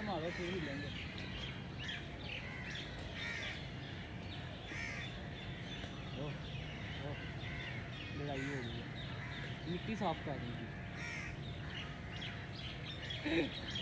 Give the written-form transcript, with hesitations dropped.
मारो फिर ही लेंगे। लड़ाई हो गई है, मिट्टी साफ कर दी थी।